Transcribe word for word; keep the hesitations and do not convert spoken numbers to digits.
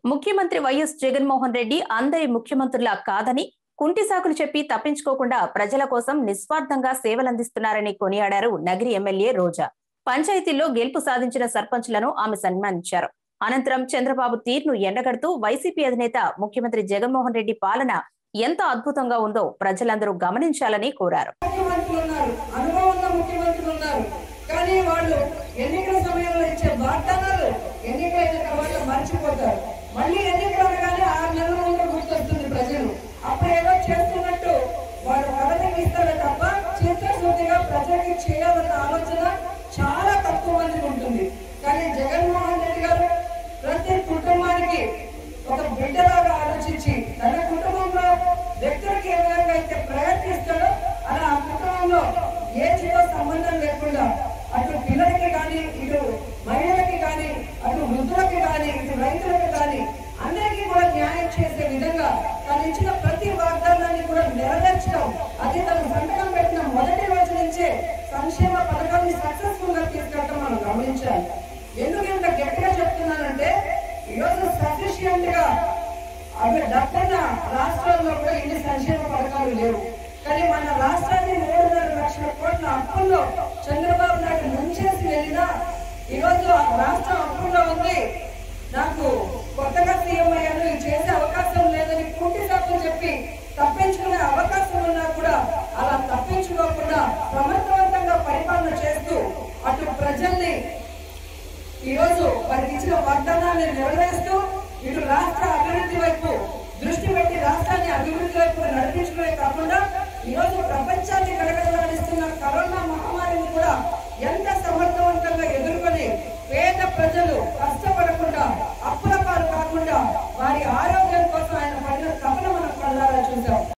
ముఖ్యమంత్రి వైఎస్ జగన్మోహన్ రెడ్డి అందరి ముఖ్యమంత్రులా కాదని, కుంటి సాకులు చెప్పి తప్పించుకోకుండా ప్రజల కోసం నిస్వార్థంగా సేవలందిస్తున్నారని కొనియాడారు నగిరి ఎమ్మెల్యే రోజా. పంచాయతీల్లో గెలుపు సాధించిన సర్పంచ్లను ఆమె సన్మానించారు. అనంతరం చంద్రబాబు తీరును ఎండగడుతూ వైసీపీ అధినేత ముఖ్యమంత్రి జగన్మోహన్ రెడ్డి పాలన ఎంత అద్భుతంగా ఉందో ప్రజలందరూ గమనించాలని కోరారు. ఎన్నికల సమయంలో ఇచ్చే వాగ్దానాలు ఎన్నికలైన తర్వాత మర్చిపోతారు. మళ్ళీ ఎన్నికలు అనగానే ఆరు నెలల ముందు గుర్తొస్తుంది ప్రజలు. అప్పుడు ఏదో చేస్తున్నట్టు వాడు కథకి ఇస్తారే తప్ప చిత్తశుద్ధిగా ప్రజలకి చేయాలన్న ఆలోచన చాలా తక్కువ మందికి ఉంటుంది. కానీ జగన్మోహన్ రెడ్డి గారు ప్రతి కుటుంబానికి ఒక బిడ్డలాగా ఆలోచించి తన కుటుంబంలో వ్యక్తులకి ఏ విధంగా అయితే ప్రయత్నిస్తాడో అలా ఆ కుటుంబంలో ఏజ్తో సంబంధం లేకుండా అటు పిల్లలకి కానీ, ఇటు మహిళలకి కానీ, అటు వృద్ధులకి కానీ, ఇటు రైతులకి కానీ అందరికీ కూడా న్యాయం చేసే విధంగా తను ఇచ్చిన ప్రతి వాగ్దానాన్ని కూడా నెరవేర్చడం, అది తను సంతకం పెట్టిన మొదటి రోజు నుంచే సంక్షేమ పథకాన్ని సక్సెస్ఫుల్ గా తీసుకెళ్ళడం మనం గమనించాలి. ఎందుకు ఇంత గట్టిగా చెప్తున్నానంటే ఈరోజు సఫిషియంట్ గా అవి డబ్బైన రాష్ట్రాల్లో కూడా ఇన్ని సంక్షేమ పథకాలు లేవు. కానీ మన రాష్ట్రాన్ని మూడున్నర లక్షల కోట్ల అప్పుల్లో చంద్రబాబు నాయుడు ముంచేసి వెళ్ళినా ఈరోజు రాష్ట్రం అప్పుల్లో ఉంది. నాకు కొత్తగా సీఎం అయ్యాను, ఇది చేసే అవకాశం లేదని కుంటి సాకులు చెప్పి తప్పించుకునే అవకాశం ఉన్నా కూడా అలా తప్పించుకోకుండా సమర్థవంతంగా పరిపాలన చేస్తూ అటు ప్రజల్ని ఈరోజు వారికి ఇచ్చిన వాగ్దానాన్ని నెరవేరుస్తూ ఇటు రాష్ట్ర అభివృద్ధి వైపు దృష్టి పెట్టి రాష్ట్రాన్ని అభివృద్ధి వైపు నడిపించడమే కాకుండా ఈరోజు ప్రపంచాన్ని గడగడలాడిస్తున్న కరోనా మహమ్మారిని కూడా ఎంత సమర్థవంతంగా ఎదుర్కొని పేద ప్రజలు